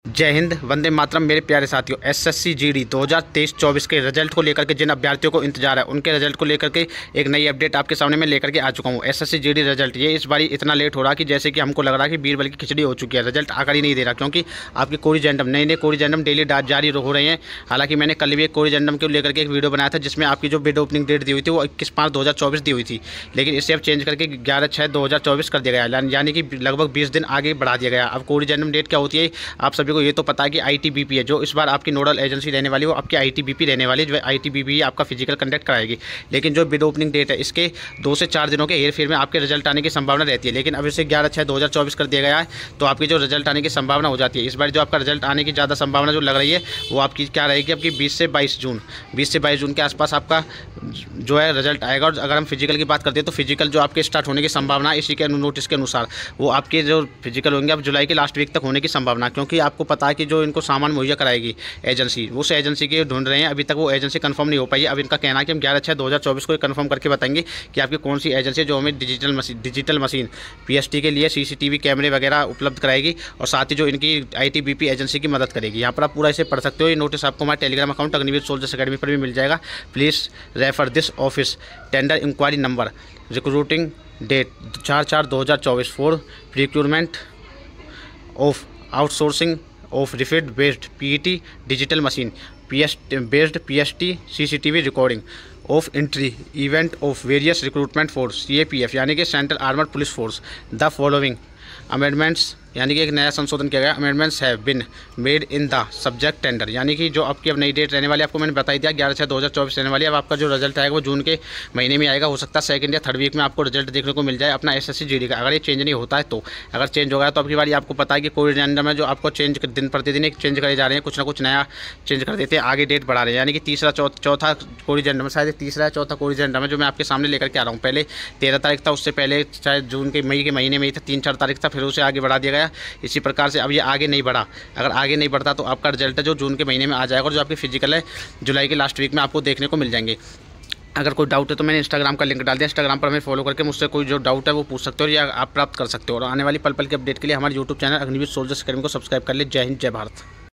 जय हिंद, वंदे मातरम। मेरे प्यारे साथियों, एसएससी जीडी 2023-24 के रिजल्ट को लेकर के जिन अभ्यर्थियों को इंतजार है उनके रिजल्ट को लेकर के एक नई अपडेट आपके सामने मैं लेकर के आ चुका हूं। एसएससी जीडी रिजल्ट ये इस बारी इतना लेट हो रहा कि जैसे कि हमको लग रहा है कि बीरबल की खिचड़ी हो चुकी है। रिजल्ट आकर ही नहीं दे रहा, क्योंकि आपके कोरिजेंडम नए कोरिजेंडम डेली जारी हो रहे हैं। हालांकि मैंने कल भी एक कोरिजेंडम को लेकर के एक वीडियो बनाया था, जिसमें आपकी जो बिड ओपनिंग डेट दी हुई थी वो 21/5/2024 दी हुई थी, लेकिन इसे अब चेंज करके 11/6/2024 कर दिया गया, यानी कि लगभग 20 दिन आगे बढ़ा दिया गया। अब कोरिजेंडम डेट क्या होती है आप सभी को ये तो पता है कि आईटीबीपी है, जो इस बार आपकी नोडल एजेंसी रहने वाली है वो आपकी आईटीबीपी रहने वाली है, जो आईटीबीपी आपका फिजिकल कंडक्ट कराएगी। लेकिन जो बिड ओपनिंग डेट है इसके 2 से 4 दिनों के हेरफेर में आपके रिजल्ट आने की संभावना रहती है, लेकिन अब इसे 11/6/2024 कर दिया गया है, तो आपकी जो रिजल्ट आने की संभावना हो जाती है। इस बार जो आपका रिजल्ट आने की ज़्यादा संभावना जो लग रही है वो आपकी क्या रहेगी, आपकी 20 से 22 जून के आसपास आपका जो है रिजल्ट आएगा। और अगर हम फिजिकल की बात करते हैं तो फिजिकल जो आपके स्टार्ट होने की संभावना है इसी के नोटिस के अनुसार वो आपके जो फिजिकल होंगे अब जुलाई के लास्ट वीक तक होने की संभावना, क्योंकि आपको पता है कि जो इनको सामान मुहैया कराएगी एजेंसी, उस एजेंसी के ढूंढ रहे हैं। अभी तक वो एजेंसी कंफर्म नहीं हो पाई है। अब इनका कहना है कि हम 11/6/2024 को कंफर्म करके बताएंगे कि आपकी कौन सी एजेंसी जो हमें डिजिटल मशीन पीएसटी के लिए सीसीटीवी कैमरे वगैरह उपलब्ध कराएगी, और साथ ही जो इनकी आईटीबीपी एजेंसी की मदद करेगी। यहाँ पर आप पूरा इसे पढ़ सकते हो। ये नोटिस आपको हमारे telegram account Agniveer soldiers academy पर भी मिल जाएगा। Please refer this office tender inquiry number recruiting date 4/4/2024 for procurement of outsourcing of refit based PET digital machine based PST CCTV recording of entry event of various recruitment force CAPF यानी कि central armed police force. The following amendments यानी कि एक नया संशोधन किया गया। Amendments have been made in the subject tender, यानी कि जो आपकी अब नई डेट रहने वाली है आपको मैंने बता दिया 11/6/2024 रहने वाली है। अब आपका जो रिजल्ट आएगा वो जून के महीने में आएगा। हो सकता है सेकंड या थर्ड वीक में आपको रिजल्ट देखने को मिल जाए अपना एसएससी जीडी का। अगर ये चेंज नहीं होता है तो, अगर चेंज हो गया तो आपकी बारी आपको पता है कि कोरिजेंडम में जो आपको चेंज दिन प्रतिदिन एक चेंज करे जा रहे हैं, कुछ ना कुछ नया चेंज कर देते हैं, आगे डेट बढ़ा रहे हैं। यानी कि तीसरा चौथा कोरिजेंडम है, शायद तीसरा या चौथा कोरिजेंडम है जो मैं आपके सामने लेकर के आ रहा हूँ। पहले 13 तारीख था, उससे पहले शायद जून के मई के महीने में ही था, 3-4 तारीख था, फिर उसे आगे बढ़ा दिया गया। इसी प्रकार से अब ये आगे नहीं बढ़ा। अगर आगे नहीं बढ़ता तो आपका रिजल्ट है जो जून के महीने में आ जाएगा, और जो आपकी फिजिकल है जुलाई के लास्ट वीक में आपको देखने को मिल जाएंगे। अगर कोई डाउट है तो मैंने इंस्टाग्राम का लिंक डाल दिया, इंस्टाग्राम पर हमें फॉलो करके मुझसे कोई जो डाउट है वो पूछ सकते हो या आप प्राप्त कर सकते हो। और आने वाली पल पल की अपडेट के लिए हमारे YouTube channel Agniveer soldiers academy को सब्सक्राइब कर ले। जय हिंद, जय भारत।